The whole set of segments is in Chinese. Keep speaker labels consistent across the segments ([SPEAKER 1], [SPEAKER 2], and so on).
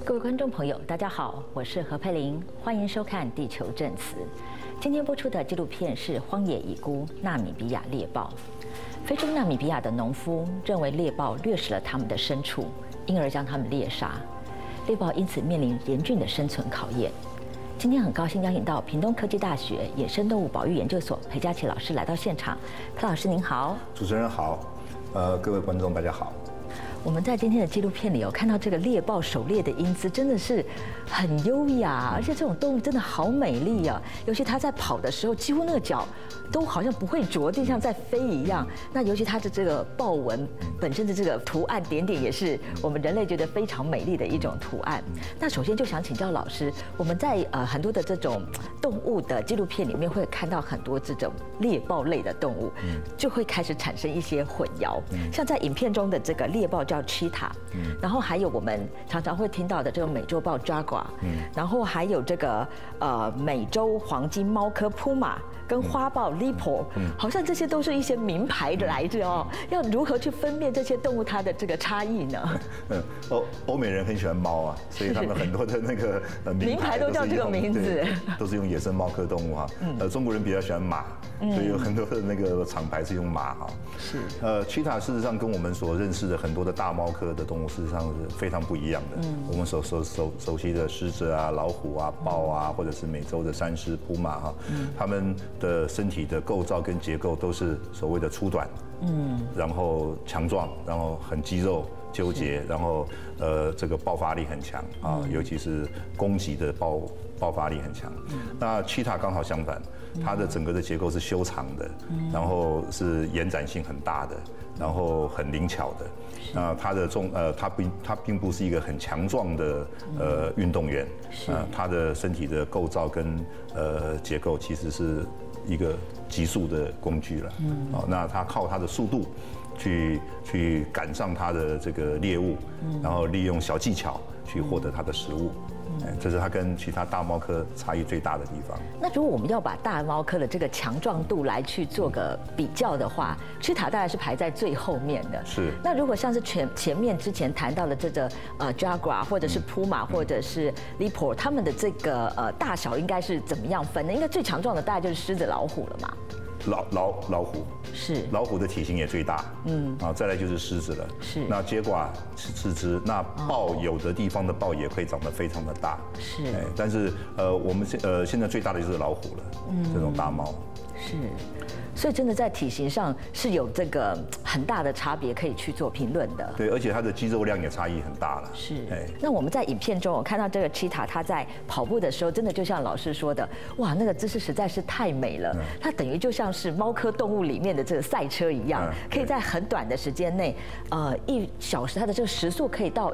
[SPEAKER 1] 各位观众朋友，大家好，我是何佩玲，欢迎收看《地球证词》。今天播出的纪录片是《荒野遗孤：纳米比亚猎豹》。非洲纳米比亚的农夫认为猎豹掠食了他们的牲畜，因而将他们猎杀。猎豹因此面临严峻的生存考验。今天很高兴邀请到屏东科技大学野生动物保育研究所裴佳琪老师来到现场。裴老师您好。
[SPEAKER 2] 主持人好，各位观众大家好。
[SPEAKER 1] 我们在今天的纪录片里有看到这个猎豹狩猎的英姿，真的是很优雅，而且这种动物真的好美丽啊！尤其它在跑的时候，几乎那个脚都好像不会着地，像在飞一样。那尤其它的这个豹纹本身的这个图案点点，也是我们人类觉得非常美丽的一种图案。那首先就想请教老师，我们在很多的这种动物的纪录片里面会看到很多这种猎豹类的动物，就会开始产生一些混淆。像在影片中的这个猎豹叫 cheetah，然后还有我们常常会听到的这个美洲豹 jaguar，然后还有这个美洲黄金猫科 puma 跟花豹 lipo，好像这些都是一些名牌来着哦。要如何去分辨这些动物它的这个差异呢？
[SPEAKER 2] 欧美人很喜欢猫啊，所以他们很多的那个
[SPEAKER 1] 名牌都叫这个名字，
[SPEAKER 2] 都是用野生猫科动物哈。中国人比较喜欢马，所以有很多的那个厂牌是用马哈。
[SPEAKER 1] 是。
[SPEAKER 2] cheetah 事实上跟我们所认识的很多的大猫科的动物事实上是非常不一样的。我们熟悉的狮子啊、老虎啊、豹啊，或者是美洲的山狮、扑马哈，它们的身体的构造跟结构都是所谓的粗短，然后强壮，然后很肌肉纠结，然后这个爆发力很强啊，尤其是攻击的爆发力很强。那cheetah刚好相反，它的整个的结构是修长的，然后是延展性很大的，然后很灵巧的。那它并不是一个很强壮的运动员，它的身体的构造跟结构其实是一个急速的工具了。那它靠它的速度去赶上它的这个猎物，然后利用小技巧去获得它的食物。这是它跟其他大猫科差异最大的地方。
[SPEAKER 1] 那如果我们要把大猫科的这个强壮度来去做个比较的话，cheetah大概是排在最后面的。
[SPEAKER 2] 是。
[SPEAKER 1] 那如果像是前面之前谈到的这个jaguar 或者是puma或者是 lipo， 他们的这个大小应该是怎么样分呢？应该最强壮的大概就是狮子、老虎了嘛。
[SPEAKER 2] 老虎是老虎的体型也最大，再来就是狮子了，是那jaguar是四肢，那豹有的地方的豹也可以长得非常的大，是但是我们现在最大的就是老虎了，这种大猫
[SPEAKER 1] 是。所以真的在体型上是有这个很大的差别可以去做评论的。
[SPEAKER 2] 对，而且它的肌肉量也差异很大了。
[SPEAKER 1] 是。那我们在影片中，我看到这个cheetah，它在跑步的时候，真的就像老师说的，哇，那个姿势实在是太美了。它等于就像是猫科动物里面的这个赛车一样，可以在很短的时间内，1小时它的这个时速可以到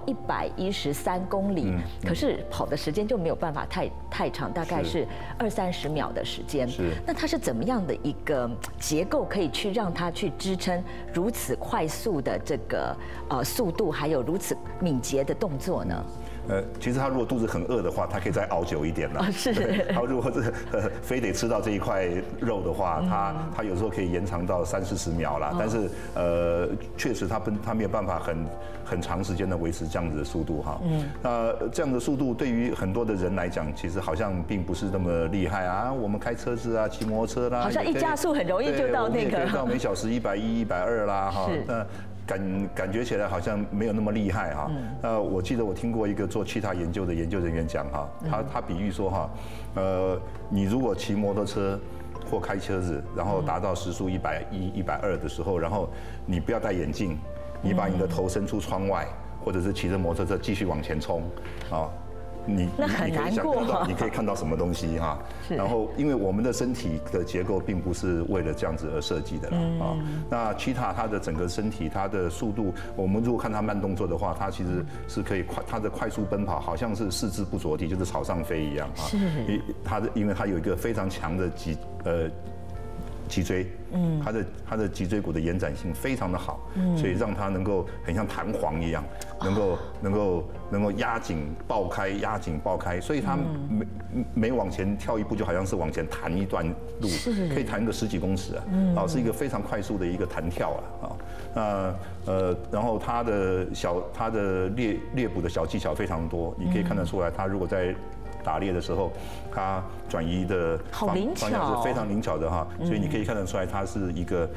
[SPEAKER 1] 113公里，可是跑的时间就没有办法太长，大概是20-30秒的时间。是。那它是怎么样的一个结构可以去让它去支撑如此快速的这个速度，还有如此敏捷的动作呢？
[SPEAKER 2] 其实它如果肚子很饿的话，它可以再熬久一点了。是。它如果是非得吃到这一块肉的话，它有时候可以延长到30-40秒啦。但是确实它没有办法很长时间的维持这样子的速度哈。那这样的速度对于很多的人来讲，其实好像并不是那么厉害啊。我们开车子啊，骑摩托车啦，
[SPEAKER 1] 好像一加速很容易就到那个
[SPEAKER 2] 到每小时110、120啦哈。那感觉起来好像没有那么厉害哈。我记得我听过一个做cheetah研究的研究人员讲哈，他比喻说哈，你如果骑摩托车或开车子，然后达到时速110、120的时候，然后你不要戴眼镜，你把你的头伸出窗外，或者是骑着摩托车继续往前冲，啊。你可以想象到，你可以看到什么东西哈。然后，因为我们的身体的结构并不是为了这样子而设计的啊。那cheetah它的整个身体，它的速度，我们如果看它慢动作的话，它其实是可以它的快速奔跑，好像是四肢不着地，就是草上飞一样啊。因为它有一个非常强的脊椎，它的脊椎骨的延展性非常的好，所以让它能够很像弹簧一样，能够压紧爆开，所以它每往前跳一步，就好像是往前弹一段路，可以弹个10几公尺啊，是一个非常快速的一个弹跳啊，然后它的猎捕的小技巧非常多，你可以看得出来，它如果在打猎的时候，它转移的方向是非常灵巧的哈，所以你可以看得出来，它是一个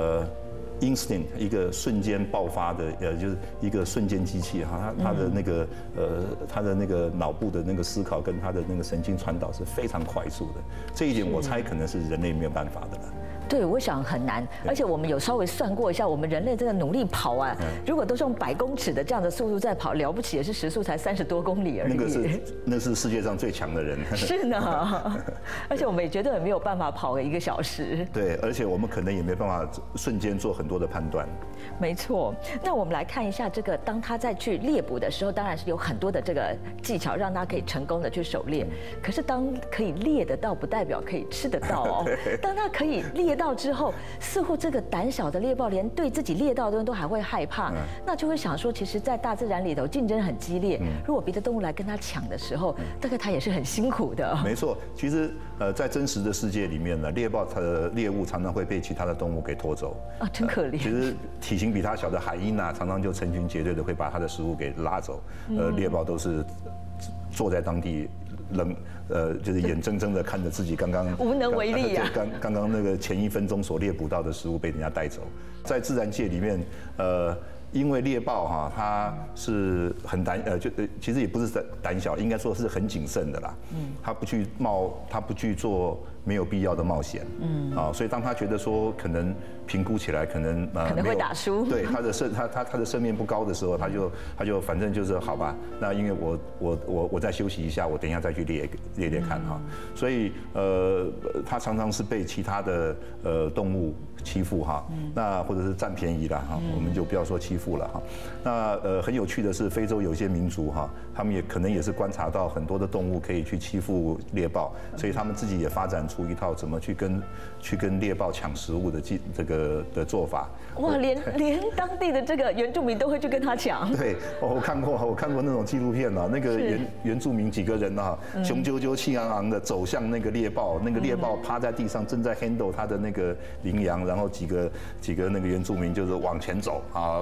[SPEAKER 2] instinct， 一个瞬间爆发的，就是一个瞬间机器哈，它的那个脑部的那个思考跟它的那个神经传导是非常快速的，这一点我猜可能是人类没有办法的了。
[SPEAKER 1] 对，我想很难，而且我们有稍微算过一下，我们人类真的努力跑啊，如果都是用100公尺的这样的速度在跑，了不起也是时速才30多公里而已。
[SPEAKER 2] 那是世界上最强的人。
[SPEAKER 1] 是呢，而且我们也绝对没有办法跑个1个小时。
[SPEAKER 2] 对，而且我们可能也没办法瞬间做很多的判断。
[SPEAKER 1] 没错，那我们来看一下这个，当他在去猎捕的时候，当然是有很多的这个技巧，让他可以成功的去狩猎。可是当可以猎得到，不代表可以吃得到哦。当他可以猎到之后，似乎这个胆小的猎豹连对自己猎到的东西都还会害怕，那就会想说，其实，在大自然里头竞争很激烈，如果别的动物来跟他抢的时候，大概他也是很辛苦的。
[SPEAKER 2] 没错，其实在真实的世界里面呢，猎豹它的猎物常常会被其他的动物给拖走
[SPEAKER 1] 啊，真可怜。
[SPEAKER 2] 其实体型比它小的海鹰啊，常常就成群结队的会把它的食物给拉走，猎豹都是坐在当地就是眼睁睁的看着自己刚刚
[SPEAKER 1] 无能为力啊，
[SPEAKER 2] 刚刚那个前1分钟所猎捕到的食物被人家带走。在自然界里面，因为猎豹哈，它是很其实也不是胆小，应该说是很谨慎的啦。它不去做没有必要的冒险。所以当他觉得说可能评估起来可能
[SPEAKER 1] 会打输，
[SPEAKER 2] 对他的胜面不高的时候，他就反正就是好吧，那因为我再休息一下，我等一下再去猎看哈。所以他常常是被其他的动物欺负哈，那或者是占便宜啦哈，我们就不要说欺负了哈。那很有趣的是，非洲有些民族哈，他们可能也是观察到很多的动物可以去欺负猎豹，所以他们自己也发展出一套怎么去跟猎豹抢食物的的做法。
[SPEAKER 1] 哇，连当地的这个原住民都会去跟他抢。
[SPEAKER 2] 对，我看过那种纪录片啊，那个原住民几个人啊，雄赳赳气昂昂的走向那个猎豹，那个猎豹趴在地上正在 handle 他的那个羚羊，然后几个那个原住民就是往前走啊，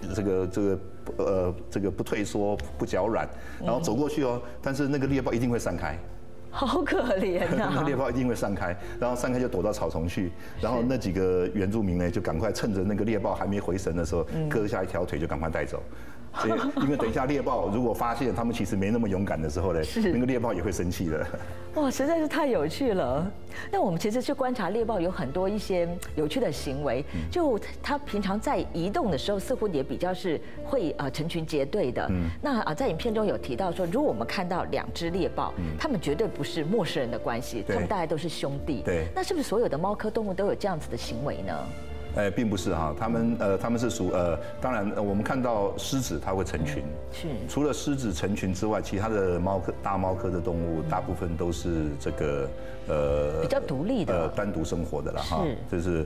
[SPEAKER 2] 这个不退缩不脚软，然后走过去哦，但是那个猎豹一定会散开。
[SPEAKER 1] 好可怜啊！
[SPEAKER 2] 那猎豹一定会散开，然后散开就躲到草丛去，然后那几个原住民呢，就赶快趁着那个猎豹还没回神的时候，割下一条腿就赶快带走。因为等一下猎豹如果发现他们其实没那么勇敢的时候呢，那个猎豹也会生气的。
[SPEAKER 1] 哇，实在是太有趣了。那我们其实去观察猎豹有很多一些有趣的行为，就它平常在移动的时候，似乎也比较是会成群结队的。那在影片中有提到说，如果我们看到2只猎豹，它们绝对不是陌生人的关系，它们大概都是兄弟。
[SPEAKER 2] 对，
[SPEAKER 1] 那是不是所有的猫科动物都有这样子的行为呢？
[SPEAKER 2] 并不是哈，他们是当然我们看到狮子它会成群，
[SPEAKER 1] 是
[SPEAKER 2] 除了狮子成群之外，其他的大猫科的动物大部分都是这个
[SPEAKER 1] 比较独立的，
[SPEAKER 2] 单独生活的啦哈，就是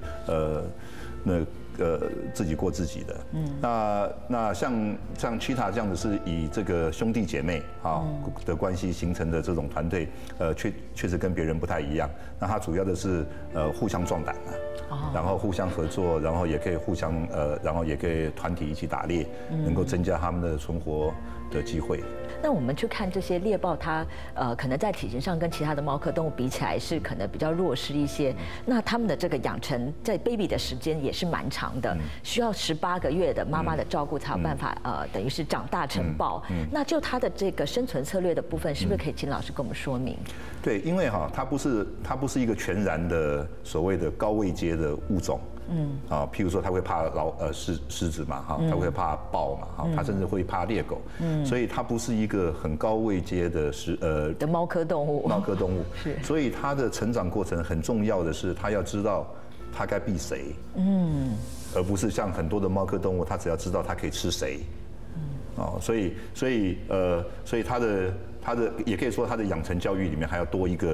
[SPEAKER 2] 自己过自己的。那像cheetah这样子是以这个兄弟姐妹的关系形成的这种团队，确实跟别人不太一样。那它主要的是互相壮胆然后互相合作，然后也可以然后也可以团体一起打猎，能够增加他们的存活的机会。
[SPEAKER 1] 那我们去看这些猎豹，它可能在体型上跟其他的猫科动物比起来是可能比较弱势一些。那它们的这个养成在 baby 的时间也是蛮长的，需要18个月的妈妈的照顾才有办法等于是长大成豹。那就它的这个生存策略的部分，是不是可以请老师跟我们说明？
[SPEAKER 2] 对，因为它不是一个全然的所谓的高位阶的物种。譬如说它会怕狮子嘛，它会怕豹嘛，它甚至会怕猎狗，所以它不是一个很高位阶的
[SPEAKER 1] 猫科动物。
[SPEAKER 2] 是，所以它的成长过程很重要的是，它要知道它该避谁，而不是像很多的猫科动物，它只要知道它可以吃谁，所以它的也可以说它的养成教育里面还要多一个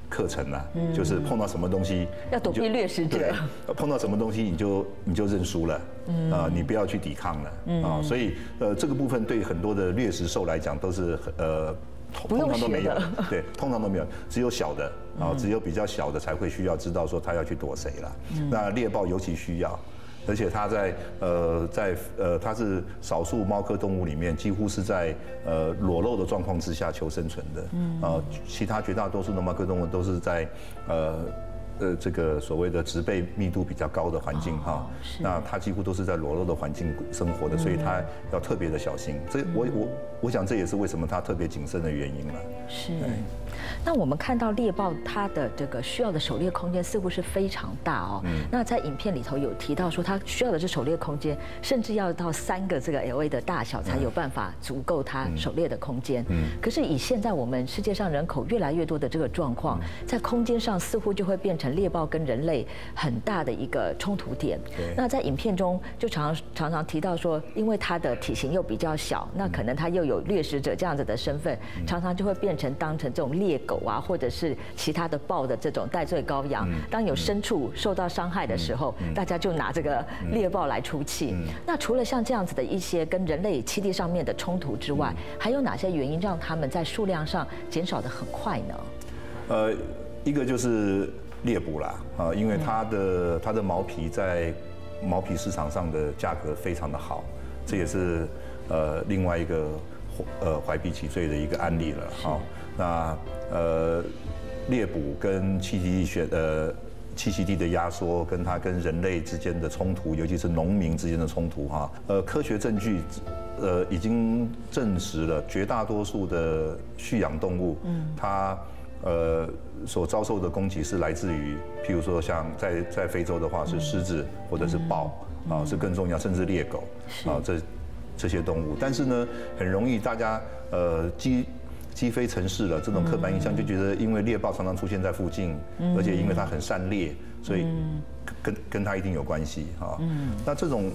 [SPEAKER 2] 课程啦，就是碰到什么东西
[SPEAKER 1] 要躲避掠食者，
[SPEAKER 2] 碰到什么东西你就认输了，你不要去抵抗了，所以这个部分对很多的掠食兽来讲都是通常都没有，对，通常都没有，只有小的只有比较小的才会需要知道说他要去躲谁了，那猎豹尤其需要。而且它它是少数猫科动物里面几乎是在裸露的状况之下求生存的，其他绝大多数的猫科动物都是在这个所谓的植被密度比较高的环境哈，那它几乎都是在裸露的环境生活的，所以它要特别的小心。这我想这也是为什么它特别谨慎的原因了。
[SPEAKER 1] 是。那我们看到猎豹它的这个需要的狩猎空间似乎是非常大哦。那在影片里头有提到说，它需要的这狩猎空间，甚至要到3个这个 LA 的大小才有办法足够它狩猎的空间。可是以现在我们世界上人口越来越多的这个状况，在空间上似乎就会变成猎豹跟人类很大的一个冲突点。那在影片中就常常提到说，因为它的体型又比较小，那可能它又有掠食者这样子的身份，常常就会变成当成这种猎狗啊，或者是其他的豹的这种代罪羔羊。当有牲畜受到伤害的时候，大家就拿这个猎豹来出气。那除了像这样子的一些跟人类栖地上面的冲突之外，还有哪些原因让他们在数量上减少得很快呢？
[SPEAKER 2] 一个就是猎捕啦，因为它的毛皮在毛皮市场上的价格非常的好，这也是另外一个怀璧其罪的一个案例了。好，那猎捕跟栖息地的压缩，跟它跟人类之间的冲突，尤其是农民之间的冲突哈，科学证据已经证实了，绝大多数的蓄养动物，它所遭受的攻击是来自于，譬如说像在非洲的话是狮子或者是豹啊，是更重要，甚至猎狗啊这些动物。但是呢，很容易大家积非成是了，这种刻板印象就觉得，因为猎豹常常出现在附近，而且因为它很善猎，所以跟它一定有关系哈。那这种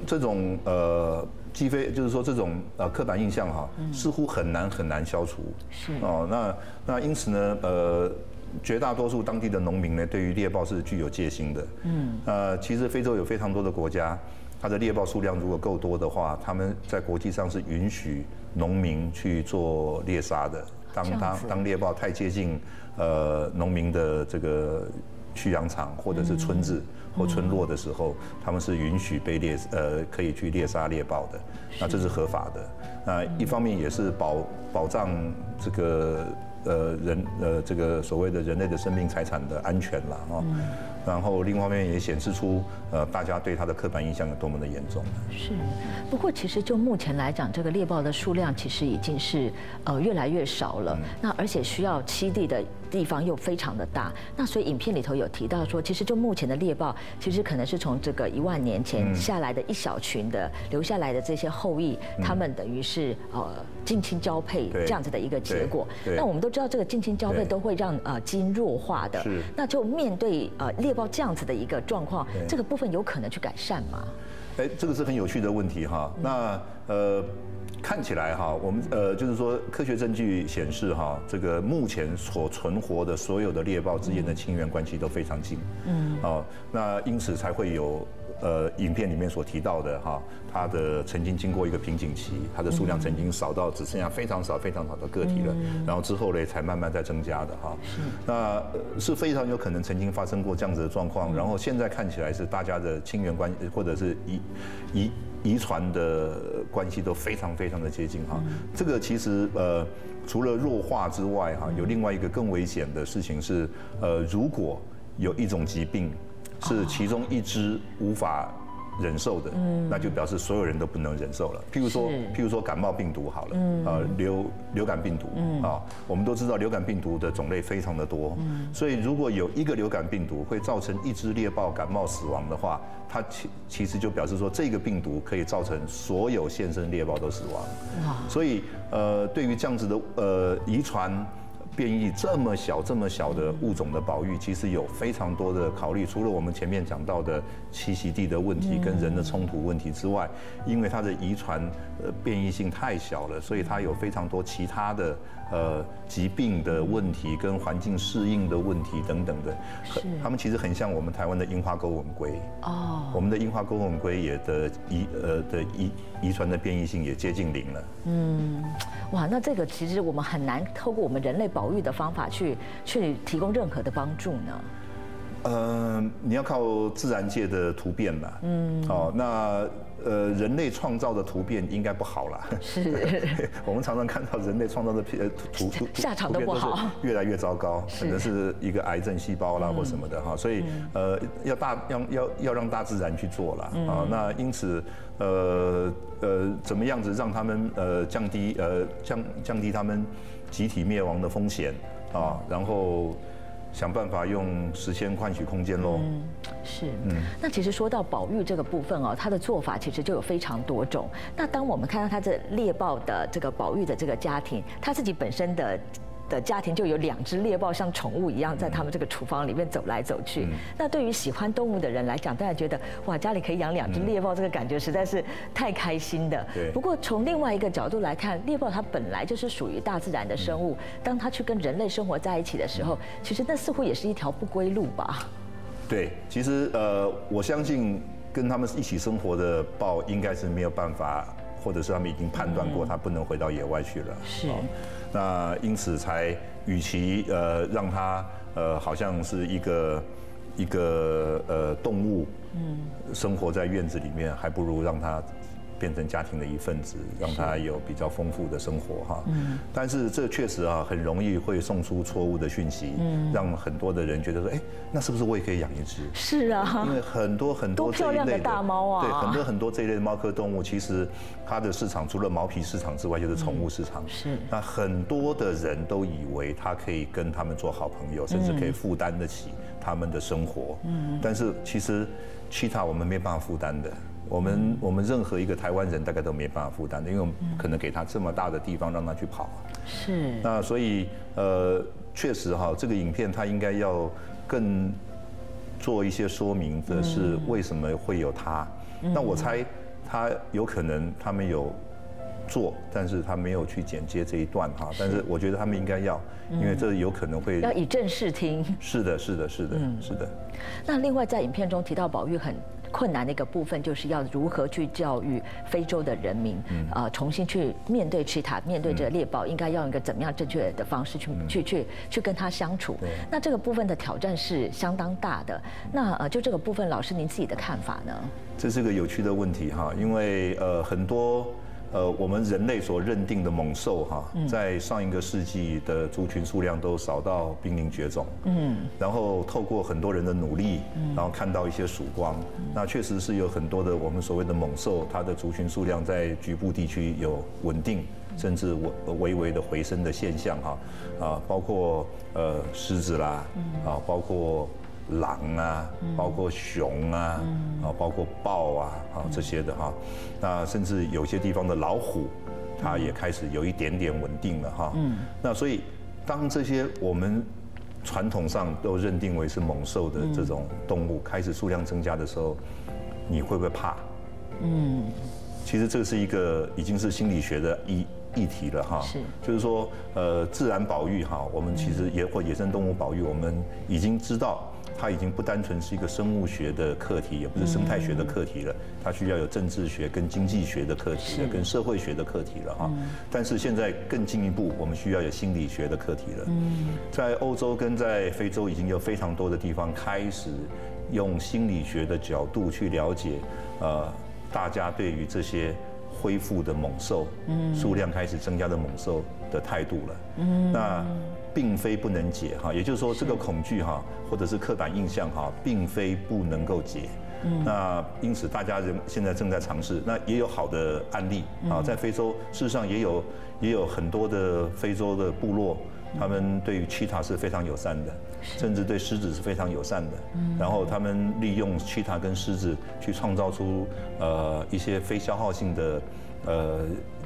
[SPEAKER 2] 就是说这种刻板印象哈，似乎很难消除。是哦，那因此呢，绝大多数当地的农民呢，对于猎豹是具有戒心的。其实非洲有非常多的国家，它的猎豹数量如果够多的话，他们在国际上是允许农民去做猎杀的。当猎豹太接近农民的这个蓄养场或者是村子或村落的时候，他们是允许被可以去猎杀猎豹的，那这是合法的。那一方面也是保障这个这个所谓的人类的生命财产的安全啦啊。然后另外一方面也显示出大家对它的刻板印象有多么的严重。
[SPEAKER 1] 是，不过其实就目前来讲，这个猎豹的数量其实已经是越来越少了。那而且需要栖地的地方又非常的大。那所以影片里头有提到说，其实就目前的猎豹，其实可能是从这个1万年前下来的一小群的留下来的这些后裔，他们等于是近亲交配这样子的一个结果。那我们都知道，这个近亲交配都会让基因弱化的。那就面对猎豹这样子的一个状况，这个部分有可能去改善吗？
[SPEAKER 2] 这个是很有趣的问题哈。那看起来哈，我们就是说科学证据显示哈，这个目前所存活的所有的猎豹之间的亲缘关系都非常近。那因此才会有影片里面所提到的哈，它的曾经经过一个瓶颈期，它的数量曾经少到只剩下非常少的个体了，然后之后呢才慢慢在增加的哈。那是非常有可能曾经发生过这样子的状况，然后现在看起来是大家的亲缘关系或者是遗传的关系都非常的接近哈。这个其实除了弱化之外哈，有另外一个更危险的事情是如果有一种疾病是其中一只无法忍受的，那就表示所有人都不能忍受了。譬如说感冒病毒好了，流感病毒啊，我们都知道流感病毒的种类非常的多，所以如果有一个流感病毒会造成一只猎豹感冒死亡的话，它其实就表示说这个病毒可以造成所有现生猎豹都死亡。所以对于这样子的遗传变异这么小的物种的保育，其实有非常多的考虑。除了我们前面讲到的栖息地的问题跟人的冲突问题之外，因为它的遗传变异性太小了，所以它有非常多其他的疾病的问题跟环境适应的问题等等的。它们其实很像我们台湾的樱花钩吻龟。哦，我们的樱花钩吻龟也的遗传的变异性也接近0了。
[SPEAKER 1] 哇，那这个其实我们很难透过我们人类保育的方法去提供任何的帮助呢？
[SPEAKER 2] 你要靠自然界的突变嘛。那人类创造的突变应该不好啦。
[SPEAKER 1] 是。我
[SPEAKER 2] 们常常看到人类创造的
[SPEAKER 1] 下场都不好，
[SPEAKER 2] 越来越糟糕，可能是一个癌症细胞啦或什么的哈。所以要让大自然去做啦。那因此怎么样子让他们降低他们集体灭亡的风险啊，然后想办法用时间换取空间喽。
[SPEAKER 1] 是。那其实说到保育这个部分哦，它的做法其实就有非常多种。那当我们看到它这猎豹的这个保育的这个家庭，它自己本身的家庭就有2只猎豹像宠物一样在他们这个厨房里面走来走去。那对于喜欢动物的人来讲，当然觉得哇，家里可以养2只猎豹，这个感觉实在是太开心的。不过从另外一个角度来看，猎豹它本来就是属于大自然的生物，当它去跟人类生活在一起的时候，其实那似乎也是一条不归路吧？对，
[SPEAKER 2] 其实我相信跟他们一起生活的豹应该是没有办法，或者是他们已经判断过，它不能回到野外去了。
[SPEAKER 1] 是。
[SPEAKER 2] 那因此才，与其让它好像是一个动物，生活在院子里面，还不如让它变成家庭的一份子，让它有比较丰富的生活哈。但是这确实啊，很容易会送出错误的讯息，让很多的人觉得说，哎，那是不是我也可以养1只？
[SPEAKER 1] 是啊，
[SPEAKER 2] 因为很多多
[SPEAKER 1] 漂亮的大猫啊，
[SPEAKER 2] 对，很多这一类的猫科动物，其实它的市场除了毛皮市场之外，就是宠物市场。
[SPEAKER 1] 是。
[SPEAKER 2] 那很多的人都以为它可以跟他们做好朋友，甚至可以负担得起他们的生活。但是其实cheetah我们没办法负担的。我们任何一个台湾人大概都没办法负担的，因为我们可能给他这么大的地方让他去跑。
[SPEAKER 1] 是。
[SPEAKER 2] 那所以确实哈，这个影片它应该要更做一些说明的是为什么会有它。那我猜他有可能他们有做，但是他没有去剪接这一段哈。但是我觉得他们应该要，因为这有可能会
[SPEAKER 1] 要以正视听。
[SPEAKER 2] 是的。
[SPEAKER 1] 那另外在影片中提到保育很困难的一个部分，就是要如何去教育非洲的人民，重新去面对cheetah，面对这个猎豹，应该要用一个怎么样正确的方式去跟它相处。那这个部分的挑战是相当大的。那就这个部分，老师您自己的看法呢？
[SPEAKER 2] 这是个有趣的问题哈，因为很多我们人类所认定的猛兽哈，在上一个世纪的族群数量都少到濒临绝种。然后透过很多人的努力，然后看到一些曙光。那确实是有很多的我们所谓的猛兽，它的族群数量在局部地区有稳定，甚至微微的回升的现象哈。包括狮子啦，包括狼啊，包括熊啊，包括豹啊，这些的哈。那甚至有些地方的老虎，它也开始有一点点稳定了哈。那所以当这些我们传统上都认定为是猛兽的这种动物开始数量增加的时候，你会不会怕？其实这是一个已经是心理学的议题了哈。是。就是说自然保育哈，我们其实或野生动物保育，我们已经知道。它已经不单纯是一个生物学的课题，也不是生态学的课题了，它需要有政治学跟经济学的课题了，跟社会学的课题了哈。但是现在更进一步，我们需要有心理学的课题了。在欧洲跟在非洲已经有非常多的地方开始用心理学的角度去了解，大家对于这些恢复的猛兽，数量开始增加的猛兽的态度了。那并非不能解哈，也就是说这个恐惧哈，或者是刻板印象哈，并非不能够解。那因此大家现在正在尝试，那也有好的案例啊，在非洲事实上也有很多的非洲的部落，他们对于cheetah是非常友善的，甚至对狮子是非常友善的。然后他们利用cheetah跟狮子去创造出一些非消耗性的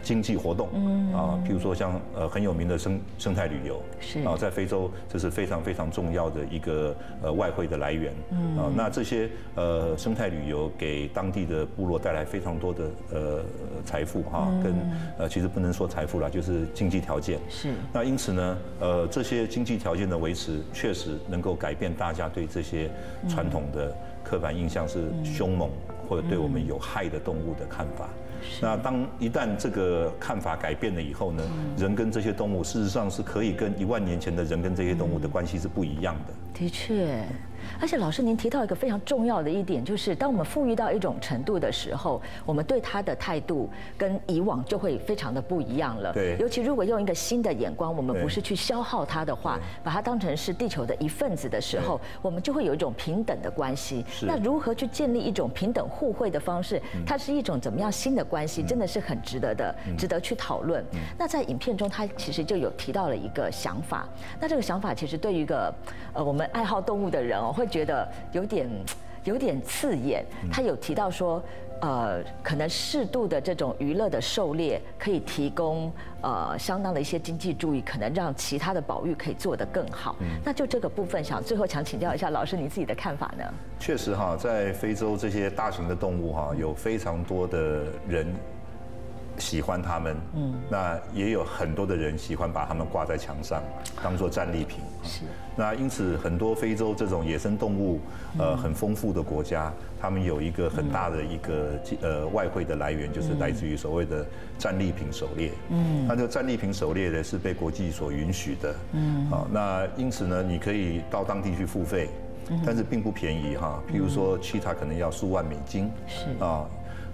[SPEAKER 2] 经济活动，譬如说像很有名的生态旅游，在非洲这是非常非常重要的一个外汇的来源，那这些生态旅游给当地的部落带来非常多的财富跟其实不能说财富啦，就是经济条件。是。那因此呢，这些经济条件的维持，确实能够改变大家对这些传统的刻板印象是凶猛或者对我们有害的动物的看法。那一旦这个看法改变了以后呢，人跟这些动物事实上是可以跟1万年前的人跟这些动物的关系是不一样的。
[SPEAKER 1] 的确。而且老师，您提到一个非常重要的一点，就是当我们富裕到一种程度的时候，我们对它的态度跟以往就会非常的不一样了。对，尤其如果用一个新的眼光，我们不是去消耗它的话，把它当成是地球的一份子的时候，我们就会有一种平等的关系。那如何去建立一种平等互惠的方式？它是一种怎么样新的关系？真的是很值得去讨论。那在影片中，他其实就有提到了一个想法。那这个想法其实对于一个我们爱好动物的人会觉得有点刺眼。他有提到说，可能适度的这种娱乐的狩猎可以提供相当的一些经济注意，可能让其他的保育可以做得更好。那就这个部分，最后想请教一下老师你自己的看法呢？
[SPEAKER 2] 确实在非洲这些大型的动物有非常多的人喜欢它们，那也有很多的人喜欢把它们挂在墙上，当作战利品。是。那因此，很多非洲这种野生动物很丰富的国家，他们有一个很大的一个外汇的来源，就是来自于所谓的战利品狩猎。那这个战利品狩猎呢是被国际所允许的。那因此呢，你可以到当地去付费，但是并不便宜譬如说cheetah可能要数万美金。是啊。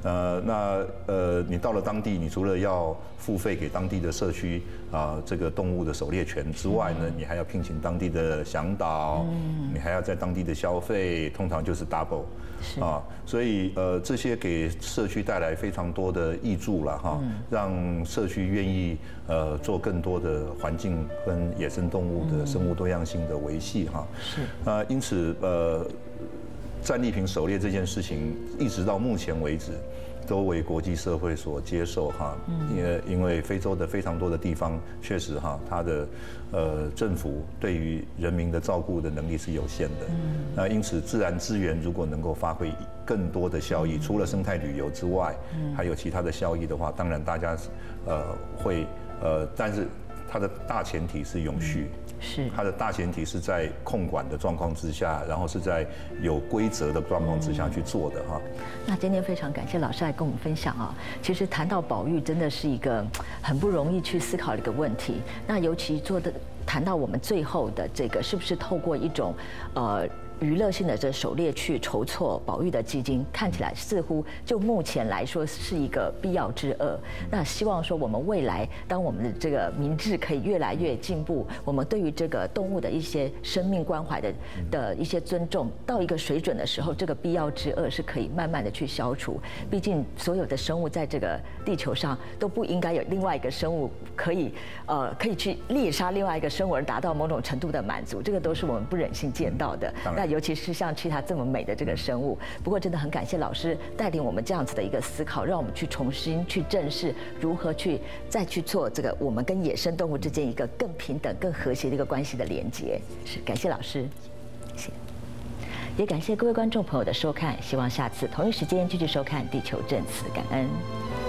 [SPEAKER 2] 你到了当地，你除了要付费给当地的社区这个动物的狩猎权之外呢，你还要聘请当地的向导，你还要在当地的消费，通常就是 double。所以这些给社区带来非常多的益助了让社区愿意做更多的环境跟野生动物的生物多样性的维系是因此战利品狩猎这件事情，一直到目前为止，都为国际社会所接受因为非洲的非常多的地方，确实它的政府对于人民的照顾的能力是有限的。那因此自然资源如果能够发挥更多的效益，除了生态旅游之外，还有其他的效益的话，当然大家会但是它的大前提是永续。是，它的大前提是在控管的状况之下，然后是在有规则的状况之下去做的那
[SPEAKER 1] 今天非常感谢老师来跟我们分享其实谈到保育，真的是一个很不容易去思考的一个问题。那尤其谈到我们最后的这个，是不是透过一种娱乐性的这狩猎去筹措保育的基金，看起来似乎就目前来说是一个必要之恶。那希望说我们未来，当我们的这个民智可以越来越进步，我们对于这个动物的一些生命关怀的一些尊重到一个水准的时候，这个必要之恶是可以慢慢的去消除。毕竟所有的生物在这个地球上都不应该有另外一个生物可以去猎杀另外一个生物而达到某种程度的满足，这个都是我们不忍心见到的。那尤其是像cheetah这么美的这个生物，不过真的很感谢老师带领我们这样子的一个思考，让我们去重新去正视如何再去做这个我们跟野生动物之间一个更平等、更和谐的一个关系的连接。是，感谢老师，谢谢，也感谢各位观众朋友的收看，希望下次同一时间继续收看《地球证词》，感恩。